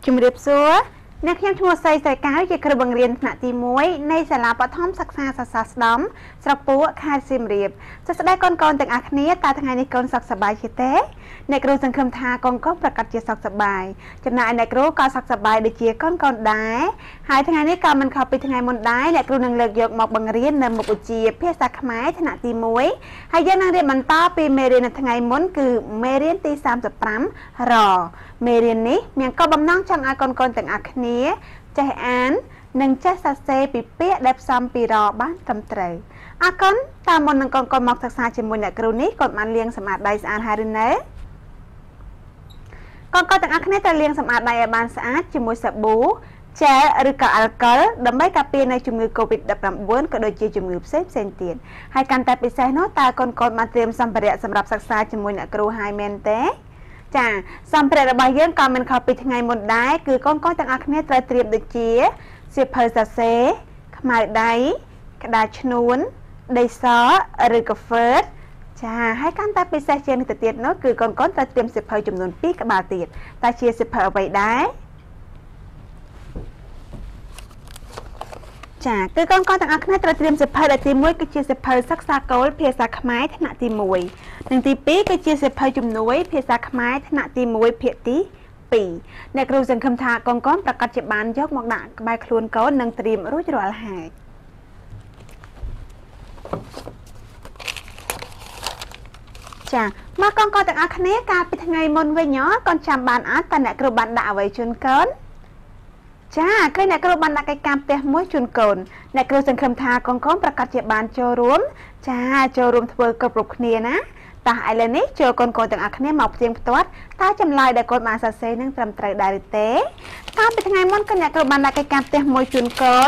ជំរាបសួរអ្នកខ្ញុំឈ្មោះសីសៃកៅជាគ្រូបង្រៀនថ្នាក់ទី1នៃសាលាបឋមសិក្សាសាស្ត្រស្ដំស្រុកពួរខេត្តសៀមរាបសួស្តីកូនៗទាំងអស់គ្នាតើថ្ងៃនេះកូនសុខសប្បាយជាទេអ្នកគ្រូសង្ឃឹមថាកូនៗប្រកាសជាសុខសប្បាយចំណែកអ្នកគ្រូក៏សុខសប្បាយដូចជាកូនៗដែរហើយថ្ងៃនេះក៏មិនខុសពីថ្ងៃមុនដែរអ្នកគ្រូនឹងលើកយកមកបង្រៀននៅមុខវិជ្ជាភាសាខ្មែរថ្នាក់ទី1ហើយយើងនឹងរៀនបន្តពីមេរៀននៅថ្ងៃមុនគឺមេរៀនទី35រមេរៀននេះមានគោលបំណងចង់ឲ្យកូនៗទាំងអស់គ្នាចេះអាននិងចេះសរសេរពីពាក្យដែលផ្សំពីរបានត្រឹមត្រូវអរគុណតាមមុននឹងកូនៗមកសិក្សាជាមួយអ្នកគ្រូនេះកូនបានលាងសម្អាតដៃស្អាតហើយឬនៅកូនៗទាំងអស់គ្នាត្រូវលាងសម្អាតដៃឲ្យបានស្អាតជាមួយសាប៊ូជែលឬក៏អាល់កុលដើម្បីការពារនៅជំងឺ COVID-19 ក៏ដូចជាជំងឺផ្សេងទៀតហើយកាន់តែពិសេសនោះតើកូនៗបានត្រៀមសម្ភារៈសម្រាប់សិក្សាជាមួយអ្នកគ្រូហើយមែនទេចាសម្ភារៈរបស់យើងក៏មិនខុសពីថ្ងៃមុនដែរគឺកូនៗទាំងអស់គ្នាត្រូវត្រៀមដូចជាសៀវភៅសរសេរខ្មៅដៃក្តារឈ្នួនដីសឬក៏ Word ចាហើយកាន់តែពិសេសជាងនេះទៅទៀតនោះគឺកូនៗត្រូវត្រៀមសៀវភៅចំនួន2ក្បាលទៀតតើជាសៀវភៅអ្វីដែរចាគឺកូនៗទាំងអស់គ្នាត្រូវត្រៀមសៀវភៅដែលទី1គឺជាសៀវភៅសិក្សាគោលភាសាខ្មែរថ្នាក់ទី1និងទី2គឺជាសៀវភៅជំនួយភាសាខ្មែរថ្នាក់ទី1ភាគទី2អ្នកគ្រូសង្ឃឹមថាកូនៗប្រកាសជាបានយកមកដាក់ក្បែរខ្លួនកូននិងត្រៀមរួចរាល់ហើយចាមកកូនៗទាំងអស់គ្នាកាលពីថ្ងៃមុនវិញកូនចាំបានអត់តើអ្នកគ្រូបានដាក់អ្វីជូនកូនចាឃើញអ្នកគ្រូបានដាក់កិច្ចការផ្ទះមួយជូនកូនអ្នកគ្រូសង្ឃឹមថាកូនៗប្រកាសជាបានចូលរួមចាចូលរួមធ្វើគ្រប់គ្នាណាតោះឥឡូវនេះចូលកូនៗទាំងអស់គ្នាមកផ្ទៀងផ្ទាត់តើចម្លើយដែលកូនបានសរសេរនឹងត្រឹមត្រូវដែរឬទេកាលពីថ្ងៃមុនគឺអ្នកគ្រូបានដាក់កិច្ចការផ្ទះមួយជូនកូន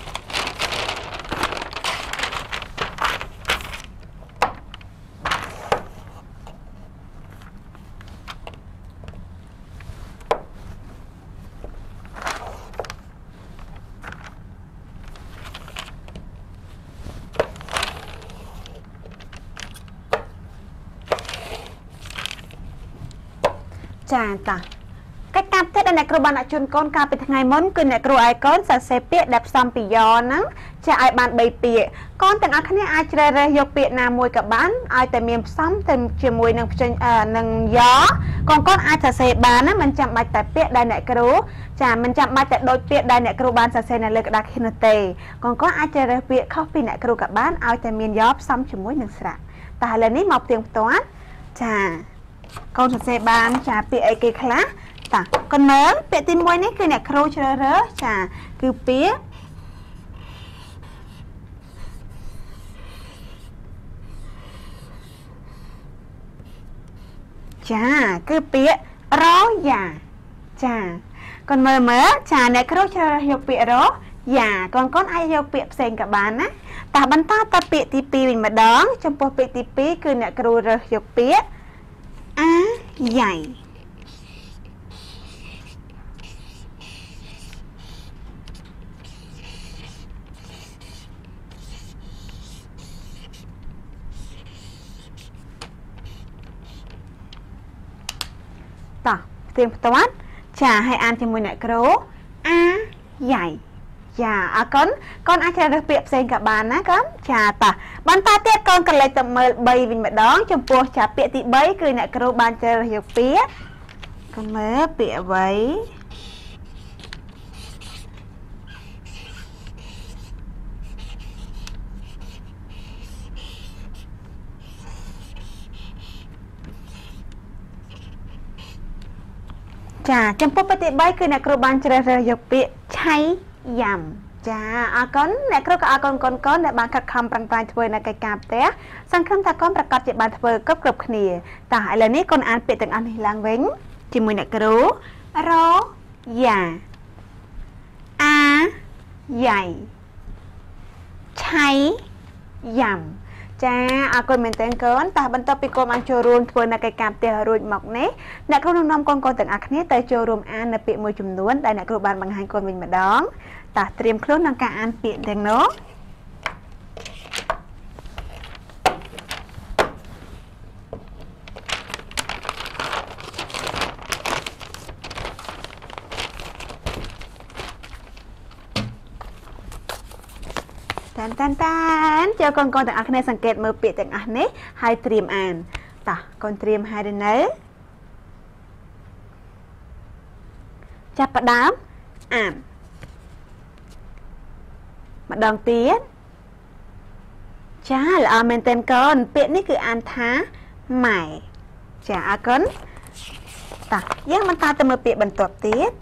ចាតាកិច្ចការផ្ទះដែលអ្នកគ្រូបានដាក់ជូនកូនកាលពីថ្ងៃមុនគឺអ្នកគ្រូឲ្យកូនសរសេរពាក្យដែលផ្សំពីយ៉ហ្នឹងចាឲ្យបាន3ពាក្យកូនទាំងអស់គ្នាអាចជ្រើសរើសយកពាក្យណាមួយក៏បានឲ្យតែមានផ្សំទៅជាមួយនឹងនឹងយ៉កូនអាចសរសេរបានណាមិនចាំបាច់តែពាក្យដែលអ្នកគ្រូចាមិនចាំបាច់តែដូចពាក្យដែលអ្នកគ្រូបានសរសេរនៅលើក្តារខៀននោះទេកូនអាចជ្រើសរើសពាក្យខុសពីអ្នកគ្រូក៏បានឲ្យតែមានយ៉ផ្សំជាមួយនឹងស្រៈតែឥឡូវនេះមកផ្ទៀងផ្ទាត់ចាកូនសរសេរបានចាពាក្យអីគេខ្លះតាកូនមើលពាក្យទី1នេះគឺអ្នកគ្រូជ្រើសរើសចាគឺពាក្យចាគឺពាក្យរយ៉ាចាកូនមើលចាអ្នកគ្រូជ្រើសរើសយកពាក្យរយ៉ាកូនអាចយកពាក្យផ្សេងក៏បានណាតែបន្តទៅពាក្យទី2វិញម្ដងចំពោះពាក្យទី2គឺអ្នកគ្រូរើសយកពាក្យអាយ៉ៃតោះផ្ទៀងផ្ទាត់ចាឲ្យអានជាមួយអ្នកគ្រូអាយ៉ៃចាអរគុណកូនអាចជ្រើសរើសពាក្យផ្សេងក៏បានណាកូនចាតោះបន្តទៀតកូនកលេចទៅមើល3វិញម្ដងចំពោះចាពាក្យទី3គឺអ្នកគ្រូបានជ្រើសរើសយកពាក្យកូនមើលពាក្យអ្វីចាចំពោះពាក្យទី3គឺអ្នកគ្រូបានជ្រើសរើសយកពាក្យឆៃយ៉ាំចាអរគុណអ្នកគ្រូក៏អរគុណកូនដែលបានខិតខំប្រឹងប្រែងធ្វើនៅកិច្ចការផ្ទះសង្ឃឹមថាកូនប្រកាសជាបានធ្វើគ្រប់គ្នាតោះឥឡូវនេះកូនអានពាក្យទាំងអស់នេះឡើងវិញជាមួយអ្នកគ្រូរយ៉ាអាយ៉ៃឆៃយ៉ាំចាអរគុណមែនទែនកូនតោះបន្ទាប់ពីកូនបានចូលរួមធ្វើនៅកិច្ចការផ្ទះរួចមកនេះអ្នកគ្រូនឹងនាំកូនទាំងអស់គ្នាទៅចូលរួមអាននៅពាក្យមួយចំនួនដែលអ្នកគ្រូបានបង្ហាញកូនវិញម្ដងតោះត្រៀមខ្លួនក្នុងការអានពាក្យទាំងនោះតានចូលកូនទាំងអស់គ្នាសង្កេតមើលពាក្យទាំងអស់នេះហើយត្រៀមអានតោះកូនត្រៀមហើយឬនៅចាប់ផ្ដើមអានម្ដងទៀតចាល្អមែនទែនកូនពាក្យនេះគឺអានថាម៉ែចាអរគុណតោះយើងបន្តទៅមើលពាក្យបន្ទាប់ទៀត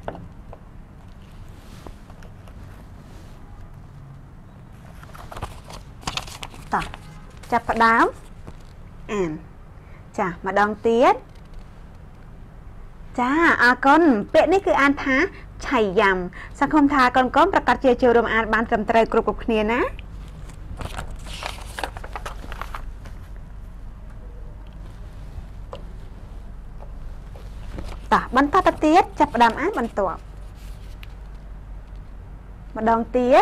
តោះចាប់ផ្ដើមអានចាម្ដងទៀតចាអរគុណពាក្យនេះគឺអានថាឆៃយ៉ាំសង្ឃឹមថាកូនប្រកាសជាចូលរួមអានបានត្រឹមត្រូវគ្រប់គ្នាណាតោះបន្តទៅទៀតចាប់ផ្ដើមអានបន្ទាប់ម្ដងទៀត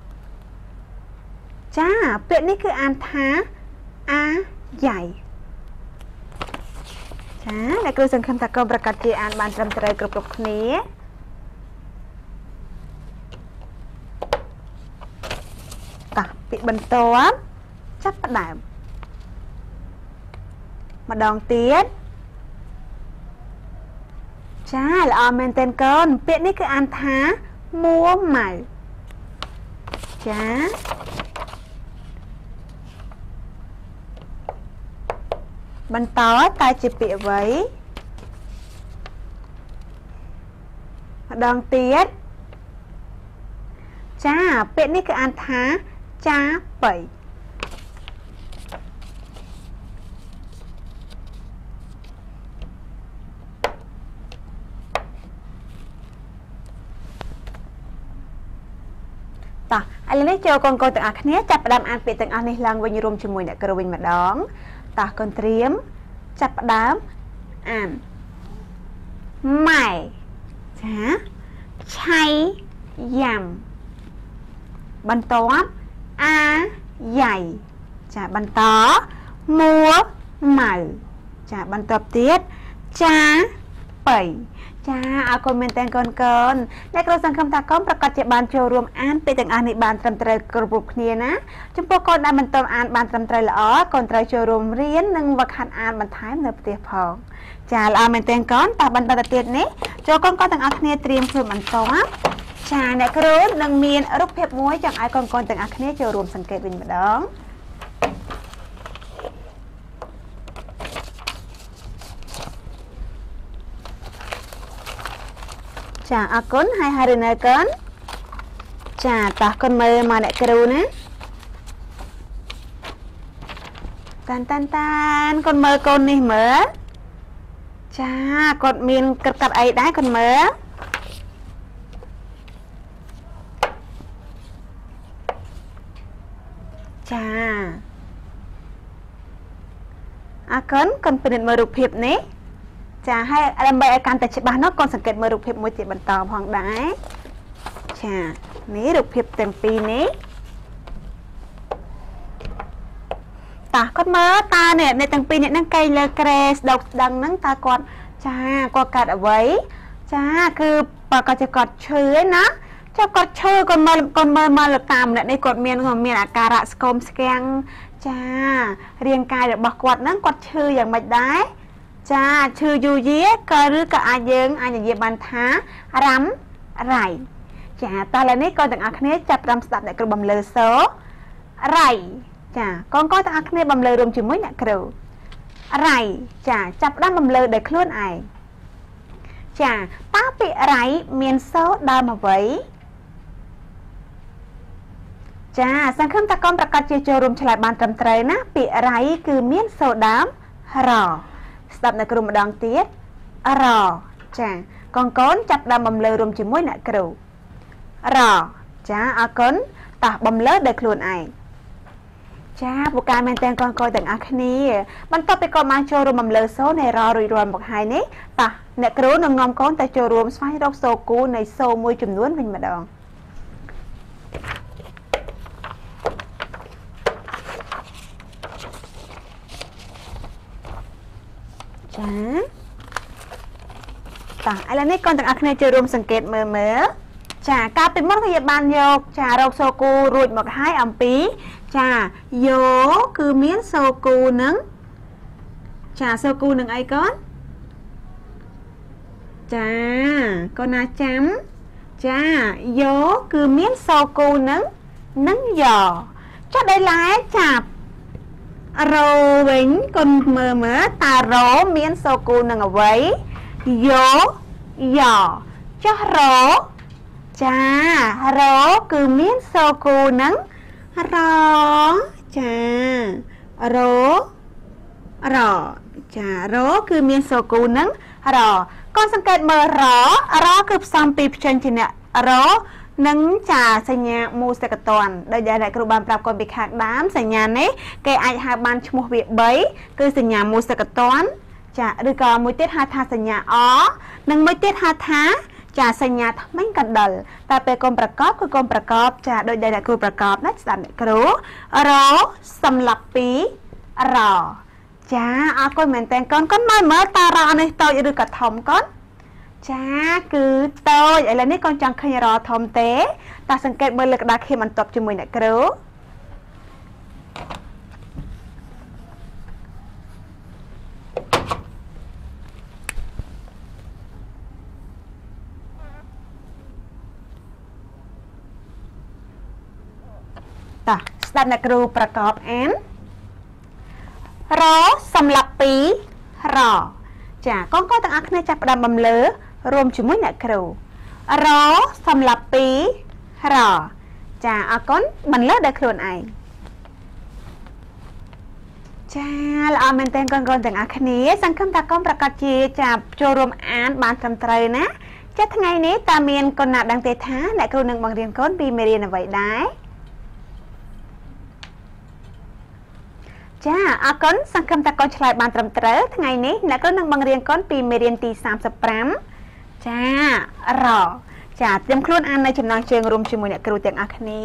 ចាពាក្យនេះគឺអានថាអាយ៉ៃចាអ្នកគ្រូសង្ឃឹមថាកូនប្រកាសជាអានបានត្រឹមត្រូវគ្រប់គ្នាតោះពាក្យបន្ទាប់ចាប់ផ្ដើមម្ដងទៀតចាល្អមែនទែនកូនពាក្យនេះគឺអានថាមួម៉ៅចាបន្តតែជាពាក្យអ្វីម្ដងទៀតចាពាក្យនេះគឺអានថាចាបៃតោះឥឡូវនេះចូលកូនទាំងអស់គ្នាចាប់ផ្ដើមអានពាក្យទាំងអស់នេះឡើងវិញរួមជាមួយអ្នកគ្រូវិញម្ដងតោះកូនត្រៀមចាប់ផ្ដើមអានម៉ែចាឆៃយ៉ាំបន្ទាប់អាយ៉ៃចាបន្តមួម៉ៅចាបន្ទាប់ទៀតចាបៃចាអរគុណមែនតើកូនអ្នកគ្រូសង្ឃឹមថាកូនប្រកាសជាបានចូលរួមអានពាក្យទាំងអស់នេះបានត្រឹមត្រូវគ្រប់គ្នាណាចំពោះកូនដែលមិនទាន់អានបានត្រឹមត្រូវល្អកូនត្រូវចូលរួមរៀននិងវឹកហាត់អានបន្ថែមនៅផ្ទះផងចាល្អមែនតើកូនតោះបន្តទៅទៀតនេះចូលកូនទាំងអស់គ្នាត្រៀមខ្លួនបន្ទាប់ចាអ្នកគ្រូនឹងមានរូបភាពមួយចង់ឲ្យកូនទាំងអស់គ្នាចូលរួមសង្កេតវិញម្ដងចាអរគុណហើយឬនៅកូនចាតោះកូនមើលមកអ្នកគ្រូណាតានកូនមើលកូននេះមើលចាគាត់មានក្រឹបកាត់អីដែរកូនមើលចាអរគុណកូនពិនិត្យមើលរូបភាពនេះចាហើយដើម្បីឲ្យកាន់តែច្បាស់នោះកូនសង្កេតមើលរូបភាពមួយទៀតបន្តផងដែរចានេះរូបភាពទាំងពីរនេះតោះគាត់មើលតើអ្នកទាំងពីរអ្នកហ្នឹងកៃលើក្រែស្ដុកស្ដឹងហ្នឹងតើគាត់ចាគាត់កាត់អ្វីចាគឺបើគាត់ជាគាត់ឈឺឯណាចាគាត់ឈឺគាត់មើលមកតាមអ្នកនេះគាត់មានអាការៈស្គមស្គាំងចារាងកាយរបស់គាត់ហ្នឹងគាត់ឈឺយ៉ាងម៉េចដែរចាឈឺយូរយាក៏ឬក៏យើងអាចនិយាយបានថារ៉ាំរៃចាតោះឥឡូវនេះកូនទាំងអស់គ្នាចាប់ផ្ដើមស្ដាប់អ្នកគ្រូបំលើសូរៃចាកូនទាំងអស់គ្នាបំលើរួមជាមួយអ្នកគ្រូរៃចាចាប់ផ្ដើមបំលើដោយខ្លួនឯងចាតើពាក្យរៃមានសូដើមអ្វីចាសង្ឃឹមថាកូនប្រកាសជាចូលរួមឆ្លើយបានត្រឹមត្រូវណាពាក្យរៃគឺមានសូដើមរស្ដាប់អ្នកគ្រូម្ដងទៀតរចាកូនចាប់ដើមបំលើរួមជាមួយអ្នកគ្រូរចាអរគុណតោះបំលើដោយខ្លួនឯងចាពូកែមែនតើកូនទាំងអស់គ្នាបន្ទាប់ពីកូនបានចូលរួមបំលើសូនៃររួចរាល់មកហើយនេះតោះអ្នកគ្រូនឹងនាំកូនទៅចូលរួមស្វែងរកសូគូនៃសូមួយចំនួនវិញម្ដងចាតោះឥឡូវនេះកូនទាំងអស់គ្នាចូលរួមសង្កេតមើលចាការពីមុនគឺបានយកចារកសូគូរួចមកហើយអំពីចាយកគឺមានសូគូនឹងចាសូគូនឹងអីកូនចាកូនណាចាំចាយកគឺមានសូគូនឹងយកចុះដែលឡែចាប់រោវិញកូនមើលតារោមានសូគូនឹងអ្វីយកចុះរោចារោគឺមានសូគូនឹងរចារចារគឺមានសូគូនឹងរកូនសង្កេតមើលរគឺផ្សំពីព្យញ្ជនៈរនឹងចាសញ្ញាមូលសកតនដោយដែលអ្នកគ្រូបានប្រាប់កូនពីខាងដើមសញ្ញានេះគេអាចហៅបានឈ្មោះវា3គឺសញ្ញាមូលសកតនចាឬក៏មួយទៀតហៅថាសញ្ញាអនិងមួយទៀតហៅថាចាសញ្ញាថ្មិញកណ្ដិលតែពេលកូនប្រកបគឺកូនប្រកបចាដោយដែលអ្នកគ្រូប្រកបណាស្ដាប់អ្នកគ្រូរសម្លាប់ពីរចាអរគុណមែនតើកូនមើលតារនេះតូចឬក៏ធំកូនចាគឺតូចឥឡូវនេះកូនចង់ឃើញរធំទេតាសង្កេតមើលលើក្តារខៀនបន្ទាប់ជាមួយអ្នកគ្រូតាស្ដាប់អ្នកគ្រូប្រកបអានរសម្លាប់ពីរចាកូនទាំងអស់គ្នាចាប់ផ្ដើមបំលើរួមជាមួយអ្នកគ្រូរសម្លាប់ពីរចាអរគុណបន្លឺដល់ខ្លួនឯងចាល្អមែនទែនកូនទាំងអស់គ្នាសង្ឃឹមថាកូនប្រកាសជាចាប់ចូលរួមអានបានត្រឹមត្រូវណាចាថ្ងៃនេះតើមានកូនណាដឹងទេថាអ្នកគ្រូនឹងបង្រៀនកូនពីមេរៀនអ្វីដែរចាអរគុណសង្ឃឹមថាកូនឆ្លើយបានត្រឹមត្រូវថ្ងៃនេះអ្នកគ្រូនឹងបង្រៀនកូនពីមេរៀនទី35ចារចាត្រៀមខ្លួនអាននៅចំណងជើងរួមជាមួយអ្នកគ្រូទាំងអស់គ្នា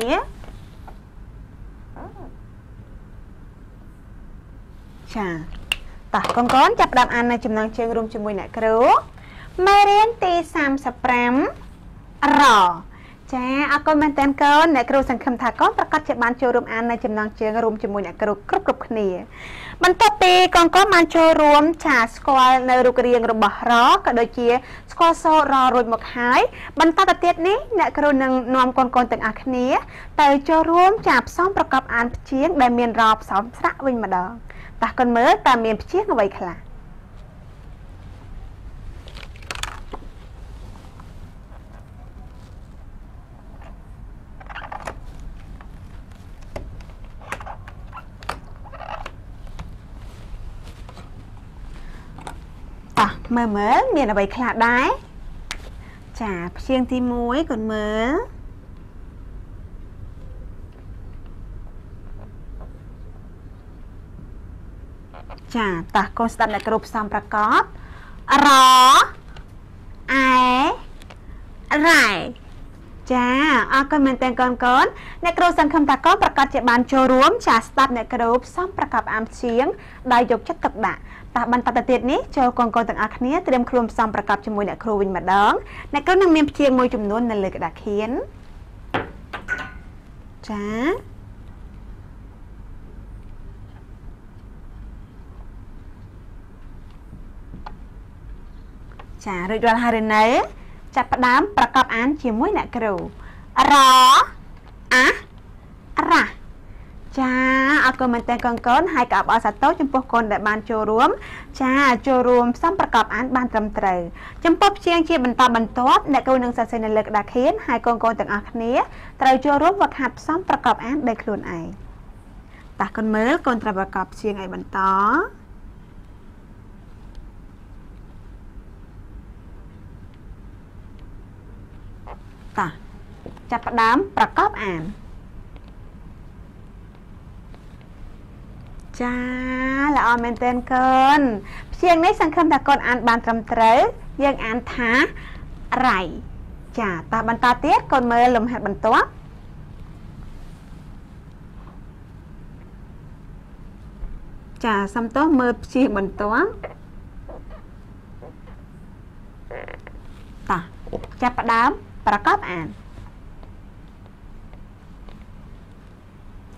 ចាតោះកូនចាប់ផ្ដើមអាននៅចំណងជើងរួមជាមួយអ្នកគ្រូមេរៀនទី35រចាអរគុណមែនតើកូនអ្នកគ្រូសង្ឃឹមថាកូនប្រកាសជាបានចូលរួមអាននៅចំណងជើងរួមជាមួយអ្នកគ្រូគ្រប់គ្នាបន្ទាប់ពីកូនបានចូលរួមចាស្គាល់នៅរូបរាងរបស់រក៏ដូចជាស្គាល់សូររួចមកហើយបន្តទៅទៀតនេះអ្នកគ្រូនឹងនាំកូនទាំងអស់គ្នាទៅចូលរួមចាផ្សំប្រកបអានព្យាង្គដែលមានរផ្សំស្រៈវិញម្ដងតោះកូនមើលតើមានព្យាង្គអ្វីខ្លះមើលមានអ្វីខ្លះដែរចាព្យាង្គទី1កូនមើលចាតោះកូនស្ដាប់អ្នកគ្រូផ្សំប្រកបរអែរ៉ែចាអរគុណមែនតើកូនអ្នកគ្រូសង្ឃឹមថាកូនប្រកាសជាបានចូលរួមចាស្ដាប់អ្នកគ្រូផ្សំប្រកបអានព្យាង្គដោយយកចិត្តទុកដាក់តោះបន្តទៅទៀតនេះចូលកូនទាំងអស់គ្នាត្រៀមខ្លួនផ្សំប្រកបជាមួយអ្នកគ្រូវិញម្ដងអ្នកគ្រូនឹងមានព្យាង្គមួយចំនួននៅលើក្តារខៀនចារួចរាល់ហើយឬនៅចាប់ផ្ដើមប្រកបអានជាមួយអ្នកគ្រូរអារ៉ាចាអរគុណមែនតើកូនហើយក៏អបអរសាទរចំពោះកូនដែលបានចូលរួមចាចូលរួមផ្សំប្រកបអានបានត្រឹមត្រូវចំពោះព្យាង្គជាបន្តបន្ទាប់អ្នកគ្រូនឹងសរសេរនៅលើក្តារខៀនហើយកូនទាំងអស់គ្នាត្រូវចូលរួមហ្វឹកហាត់ផ្សំប្រកបអានដោយខ្លួនឯងតោះកូនមើលកូនត្រូវប្រកបព្យាង្គឲ្យបន្តតោះចាប់ផ្ដើមប្រកបអានចាល្អមែនទែនកូនព្យាង្គនេះសង្ឃឹមថាកូនអានបានត្រឹមត្រូវយើងអានថារៃចាតោះបន្តទៀតកូនមើលលំហាត់បន្ទាប់ចាសំទោសមើលព្យាង្គបន្ទាប់តោះចាប់ផ្ដើមប្រកបអាន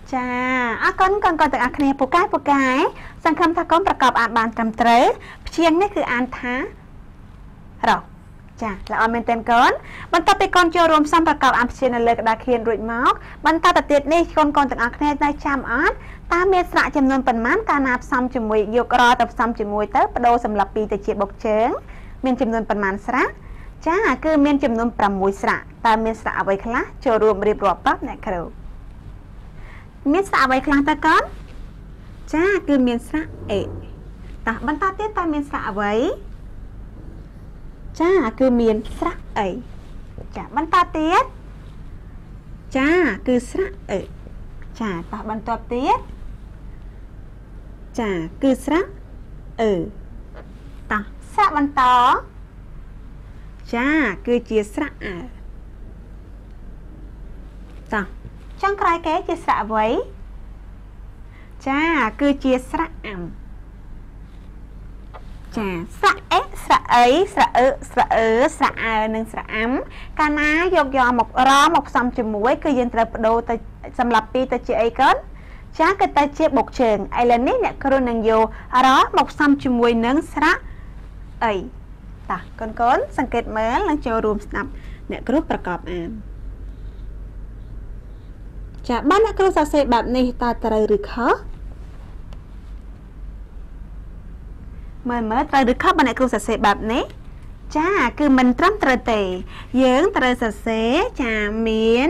ចាអរគុណកូនទាំងអស់គ្នាពូកែសង្ឃឹមថាកូនប្រកបអានបានត្រឹមត្រូវព្យាង្គនេះគឺអានថារកចាល្អមែនទែនកូនបន្ទាប់ពីកូនចូលរួមផ្សំប្រកបអានព្យាង្គនៅលើក្តារខៀនរួចមកបន្តទៅទៀតនេះកូនទាំងអស់គ្នាได้ចាំអត់តើមានស្រៈចំនួនប៉ុន្មានកាលណាផ្សំជាមួយយករទៅផ្សំជាមួយទៅបដូរសម្រាប់2ទៅជាបុកជើងមានចំនួនប៉ុន្មានស្រៈចាគឺមានចំនួន6ស្រៈតើមានស្រៈអ្វីខ្លះចូលរួមរៀបរាប់តអ្នកគ្រូមានស្រៈអ្វីខ្លះតើកូនចាគឺមានស្រៈអេតោះបន្តទៀតតើមានស្រៈអ្វីចាគឺមានស្រៈអីចាបន្តទៀតចាគឺស្រៈអេចាតោះបន្តទៀតចាគឺស្រៈអឺតោះស្រៈបន្តចាគឺជាស្រៈអើតោះចុងក្រោយគេជាស្រៈអ្វីចាគឺជាស្រៈអំចាស្រៈអេស្រៈអីស្រៈអឺស្រៈអឺស្រៈអើនិងស្រៈអំកាលណាយករមកផ្សំជាមួយគឺយើងត្រូវបដូរទៅសម្រាប់2ទៅជាអីកូនចាគឺទៅជាបុកជើងឥឡូវនេះអ្នកគ្រូនឹងយករមកផ្សំជាមួយនឹងស្រៈអីតោះកូនសង្កេតមើលនិងចូលរួមស្ដាប់អ្នកគ្រូប្រកបអានចាបានអ្នកគ្រូសរសេរបែបនេះតើត្រូវឬខុសមើលត្រូវឬខុសបានអ្នកគ្រូសរសេរបែបនេះចាគឺមិនត្រឹមត្រូវទេយើងត្រូវសរសេរចាមាន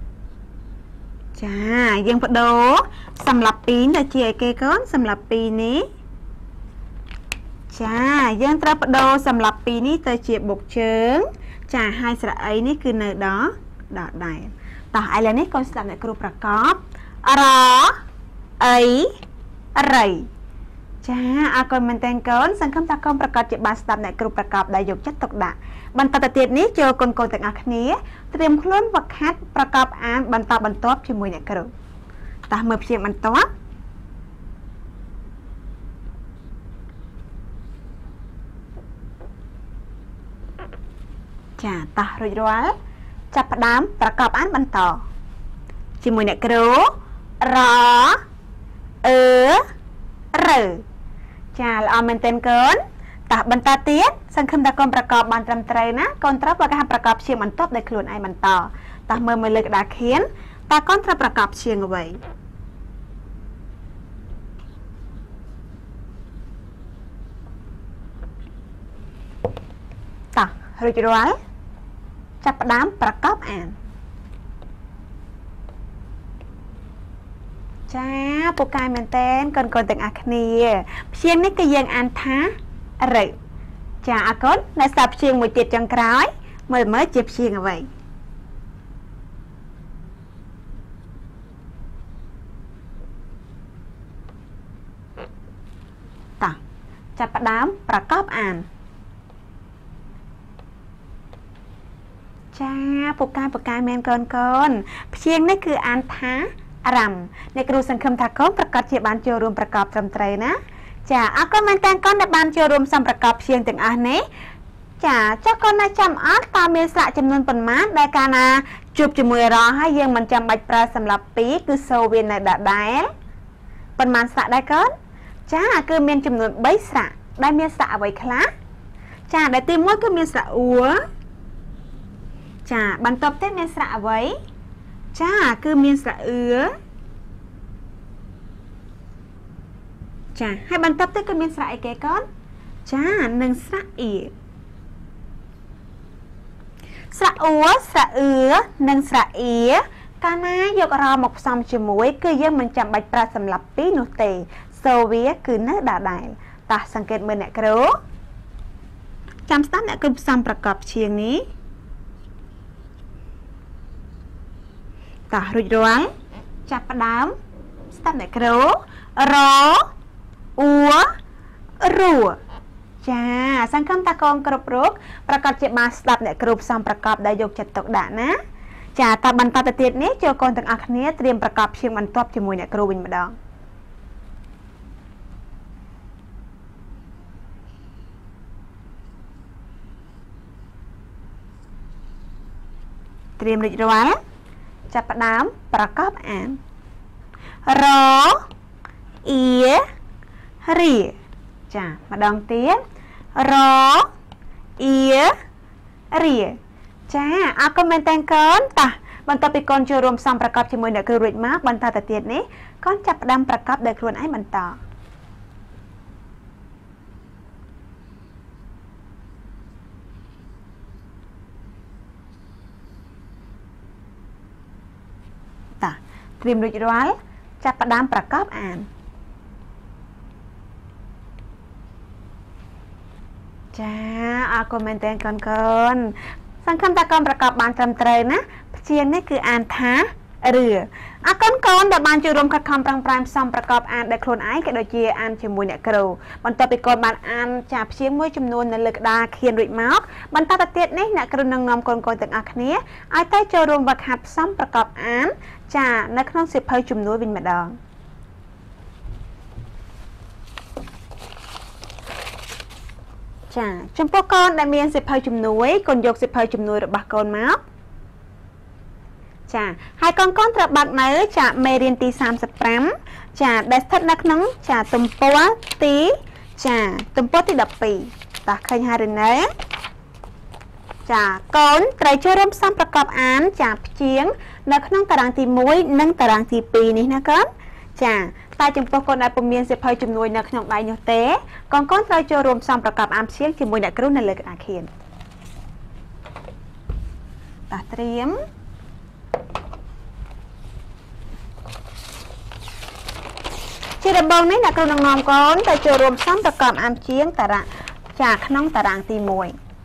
ចាយើងបដូរសម្រាប់2ទៅជាអីគេកូនសម្រាប់2នេះចាយើងត្រូវបដូរសម្រាប់2នេះទៅជាបុកជើងចាហើយស្រៈអីនេះគឺនៅដល់ដែរតោះឥឡូវនេះកូនស្ដាប់អ្នកគ្រូប្រកបរអីរៃចាអរគុណមែនតើកូនសង្ឃឹមថាកូនប្រកាសជាបានស្ដាប់អ្នកគ្រូប្រកបដែលយកចិត្តទុកដាក់បន្តទៅទៀតនេះចូលកូនទាំងអស់គ្នាត្រៀមខ្លួនវឹកហាត់ប្រកបអានបន្តបន្ទាប់ជាមួយអ្នកគ្រូតោះមើលព្យាង្គបន្ទាប់ចាតោះរួចរាល់ចាប់ផ្ដើមប្រកបអានបន្តជាមួយអ្នកគ្រូរអឺរើចាល្អមែនទែនកូនតោះបន្តទៀតសង្ឃឹមថាកូនប្រកបបានត្រឹមត្រូវណាកូនត្រូវប្រកាសប្រកបព្យាង្គបន្ទាប់ដោយខ្លួនឯងបន្តតោះមើលលើក្តារខៀនតើកូនត្រូវប្រកបព្យាង្គអ្វីតោះរួចរាល់ចាប់ផ្ដើមប្រកបអានចាពូកែមែនតើកូនទាំងអស់គ្នាព្យាង្គនេះគឺយើងអានថារឹចាអរគុណអ្នកស្ដាប់ព្យាង្គមួយទៀតចុងក្រោយមើលជាព្យាង្គអ្វីតោះចាប់ផ្ដើមប្រកបអានចាពូកែមែនកូនព្យាង្គនេះគឺអានថារ៉ាំអ្នកគ្រូសង្ឃឹមថាកូនប្រកាសជាបានចូលរួមប្រកបត្រឹមត្រូវណាចាអរគុណមែនតើកូនដែលបានចូលរួមសំប្រកបព្យាង្គទាំងអស់នេះចាចុះកូនណាចាំអត់តើមានស្រៈចំនួនប៉ុន្មានដែលកាលណាជួបជាមួយរហើយយើងមិនចាំបាច់ប្រើសម្រាប់2គឺសូវានៅដដែលប៉ុន្មានស្រៈដែរកូនចាគឺមានចំនួន3ស្រៈដែលមានស្រៈអ្វីខ្លះចាដែលទី1គឺមានស្រៈអ៊ូចាបន្ទាប់ទៀតមានស្រៈអ្វីចាគឺមានស្រៈអឺចាហើយបន្ទាប់ទៀតគឺមានស្រៈអីគេកូនចានិងស្រៈអ៊ីស្រៈអ៊ូស្រៈអឺនិងស្រៈអ៊ីកាលណាយករមកផ្សំជាមួយគឺយើងមិនចាំបាច់ប្រើសម្រាប់2នោះទេសូវាគឺនៅដដែលតោះសង្កេតមើលអ្នកគ្រូចាំស្ដាប់អ្នកគ្រូផ្សំប្រកបព្យាង្គនេះតោះរួចរាល់ចាប់ផ្ដើមស្ដាប់អ្នកគ្រូរអ៊ូរੂចាសង្ឃឹមតាកូនគ្រប់រូបប្រកាសជាបានស្ដាប់អ្នកគ្រូផ្សំប្រកបដែលយកចិត្តទុកដាក់ណាចាតបន្តទៅទៀតនេះចូលកូនទាំងអស់គ្នាត្រៀមប្រកបព្យាង្គបន្ទាប់ជាមួយអ្នកគ្រូវិញម្ដងត្រៀមរួចរាល់ចាប់ផ្ដើមប្រកបអានรอเอียรีจ้ะมาดองเตี้ยรอเอียรีจ้าเอาคอมเมนต์แต่งก่อนตาบรรทไปก่อนจะรวมซ้ำประกอบជាមួយអ្នកគ្រូរួចមកបន្តទៅទៀតនេះកូនចាប់ផ្ដើមប្រកបដោយខ្លួនឯងបន្តតាត្រៀមរួចរាល់ចាប់ផ្ដើមប្រកបអានចាអរគុណមែនតើកូនសង្ឃឹមថាកូនប្រកបបានត្រឹមត្រូវណាជាងនេះគឺអានថាឬអកូនកូនដែលបានចូលរួមខិតខំប្រឹងប្រែងផ្សំប្រកបអានដោយខ្លួនឯងក៏ដូចជាអានជាមួយអ្នកគ្រូបន្ទាប់ពីកូនបានអានចាព្យាមួយចំនួននៅលើក្តារខៀនរួចមកបន្តទៅទៀតនេះអ្នកគ្រូនឹងនាំកូនទាំងអស់គ្នាឲ្យទៅចូលរួមវឹកហាត់ផ្សំប្រកបអានចានៅក្នុងសៀវភៅជំនួយវិញម្ដងចាចំពោះកូនដែលមានសៀវភៅជំនួយកូនយកសៀវភៅជំនួយរបស់កូនមកចាហើយកូនត្រូវបាក់នៅចាមេរៀនទី35ចាដែលស្ថិតនៅក្នុងចាទំព័រទីចាទំព័រទី12តោះឃើញហើយឬនៅចាកូនត្រូវចូលរួមផ្សំប្រកបអានចាព្យាង្គនៅក្នុងតារាងទី1និងតារាងទី2នេះណាកូនចាតែចំពោះកូនដែលពុំមានសៀវភៅជំនួយនៅក្នុងដៃនោះទេកូនត្រូវចូលរួមផ្សំប្រកបអានព្យាង្គជាមួយអ្នកគ្រូនៅលើក្តារខៀនតោះត្រៀមជាដំបូងនេះអ្នកគ្រូនឹងនាំកូនទៅចូលរួមផ្សំប្រកបអានព្យាង្គតារាចាក្នុងតារាងទី1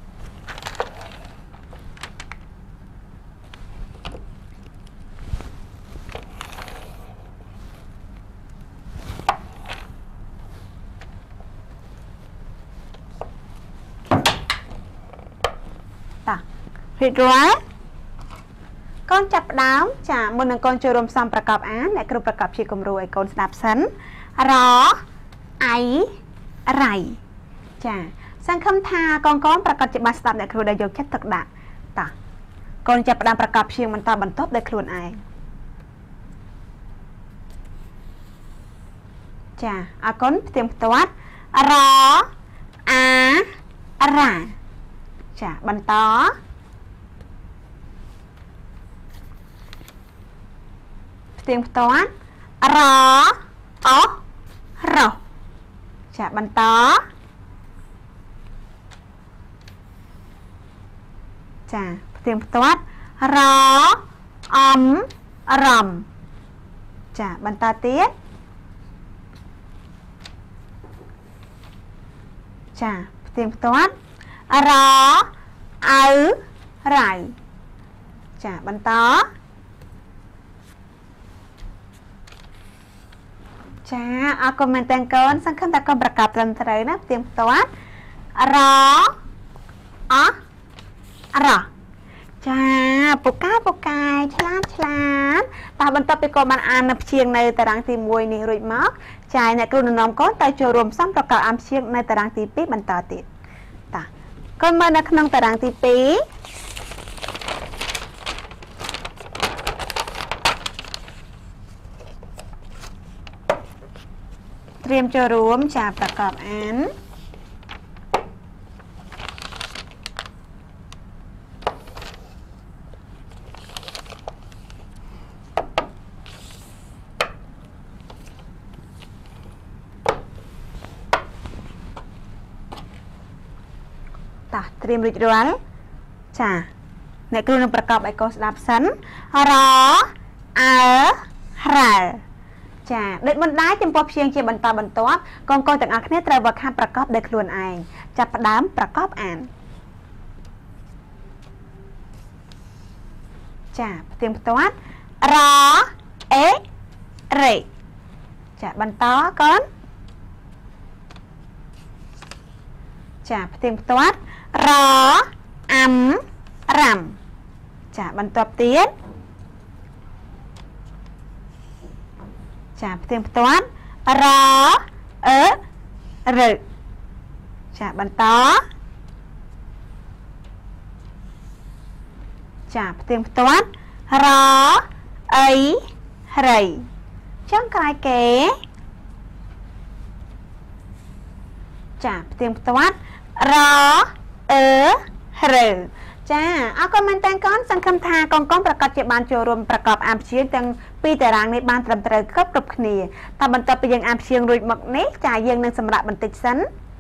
រីករាល់កូនចាប់ផ្ដើមចាមុននឹងកូនចូលរួមផ្សំប្រកបអានអ្នកគ្រូប្រកបជាគំរូឲ្យកូនស្ដាប់សិនរអៃរៃចាសង្ឃឹមថាកូនប្រកាសជាបានស្ដាប់អ្នកគ្រូដែលយកចិត្តទុកដាក់តោះកូនចាប់ផ្ដើមប្រកបព្យាង្គបន្តបន្ទាប់ដោយខ្លួនឯងចាអរគុណផ្ទៀងផ្ទាត់រអារ៉ាចាបន្តផ្ទៀងផ្ទាត់រអរ៉ចាបន្តចាផ្ទៀងផ្ទាត់រអំរំចាបន្តទៀតចាផ្ទៀងផ្ទាត់រអៅរ៉ៃចាបន្តចាអរគុណមែនតើកូនសង្ឃឹមថាកូនប្រកបត្រឹមត្រូវណាផ្ទៀងផ្ទាត់រអរ៉ចាពូកែឆ្លាតតើបន្ទាប់ពីកូនបានអាននៅព្យាង្គនៅតារាងទី1នេះរួចមកចាអ្នកគ្រូនឹងនាំកូនទៅចូលរួមផ្សំប្រកបអានព្យាង្គនៅតារាងទី2បន្តទៀតតើកូនមើលនៅក្នុងតារាងទី2ត្រៀមចូលរួមចាប្រកបអានត្រៀមរួចរាល់ចាអ្នកគ្រូនឹងប្រកបឲ្យកូនស្ដាប់សិនរអើរ៉ាចាដូចមិនដែរចំពោះព្យាង្គជាបន្តបន្ទាប់កូនទាំងអស់គ្នាត្រូវវឹកហាត់ប្រកបដោយខ្លួនឯងចាប់ផ្ដើមប្រកបអានចាផ្ទៀងផ្ទាត់រអេរេចាបន្តកូនចាផ្ទៀងផ្ទាត់រអាំរ៉ាំចាបន្ទាប់ទៀតចាផ្ទៀងផ្ទាត់រអឺរឹចាបន្តចាផ្ទៀងផ្ទាត់រអីរៃចុងក្រោយគេចាផ្ទៀងផ្ទាត់រអឺរើចាអរគុណមែនតើកូនសង្ឃឹមថាកូនប្រកាសជាបានចូលរួមប្រកបអានព្យាទាំងពីរតារាងនេះបានត្រឹមត្រូវគ្រប់គ្នាតែបន្ទាប់ពីយើងអានព្យារួចមកនេះចាយើងនឹងសម្រាប់បន្តិចសិន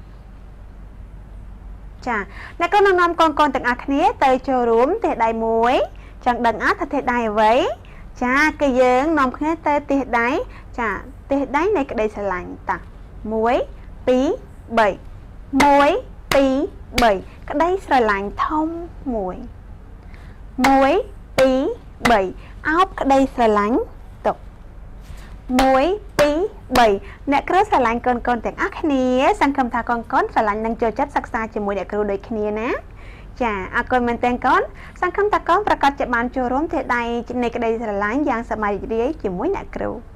ចាអ្នកកូននឹងនាំកូនទាំងអស់គ្នាទៅចូលរួមទិសដៅ1ចង់ដឹងអត់ថាទិសដៅអ្វីចាគឺយើងនាំគ្នាទៅទិសដៅចាទិសដៅនៃក្តីស្រឡាញ់តា1 2 3 1 2 3ក្តីស្រឡាញ់ធំ1 1 2 3អោបក្តីស្រឡាញ់ទុក1 2 3អ្នកគ្រូស្រឡាញ់កូនទាំងអស់គ្នាសង្ឃឹមថាកូនស្រឡាញ់នឹងចូលចិត្តសិក្សាជាមួយអ្នកគ្រូដូចគ្នាណាចាអរគុណមែនតើកូនសង្ឃឹមថាកូនប្រកាសជាបានចូលរួមទិសដៅនៃក្តីស្រឡាញ់យ៉ាងសប្បាយរីករាយជាមួយអ្នកគ្រូ